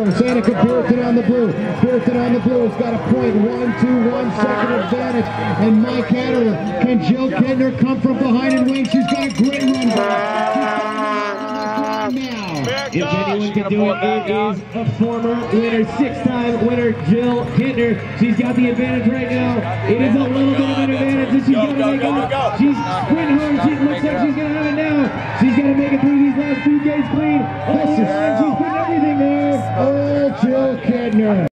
first. Anneke Beerten on the blue. Beerten on the blue has got a point. 1 second advantage. And Mike Otter. Can Jill Kintner come from behind and win? She's got a great run now. If anyone can do it, it is a former winner, 6-time winner, Jill Kintner. She's got the advantage right now. It is a little bit of an advantage that she's got to make up. She's sprinting hard. She looks like she's going to have it now. She's got to make it through these last few gates clean. She's putting everything there. Oh, Jill Kintner.